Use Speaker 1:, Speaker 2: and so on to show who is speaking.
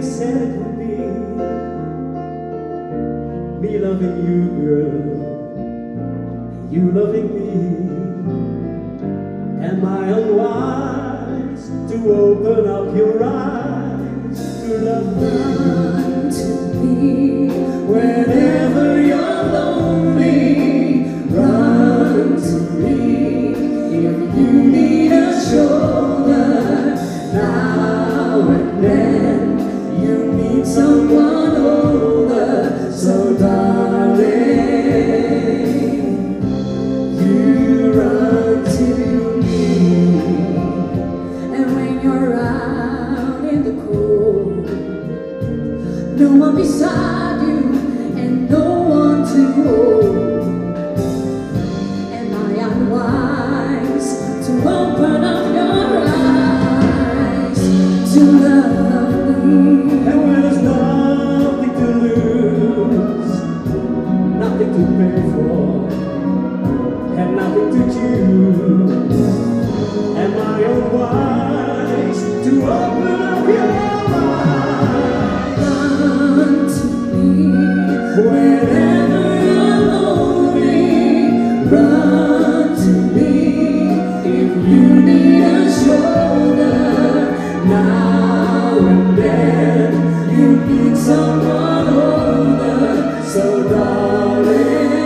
Speaker 1: we said it would be. Me loving you, girl, you loving me. Am I unwise to open up your eyes to love me?
Speaker 2: Run to me
Speaker 1: Whenever you're lonely,
Speaker 2: run to me.
Speaker 1: if you need a shoulder, now and then you need someone older. So darling, you run to me.
Speaker 2: And when you're out in the cold, no one beside you and no one to hold. Am I unwise to open up your eyes to love me?
Speaker 1: And when there's nothing to lose, nothing to pay for, and nothing to choose, am I unwise to open up your eyes?
Speaker 2: Run to me
Speaker 1: Whenever you're lonely,
Speaker 2: run to me.
Speaker 1: if you need a shoulder, now and then you need someone older. So darling,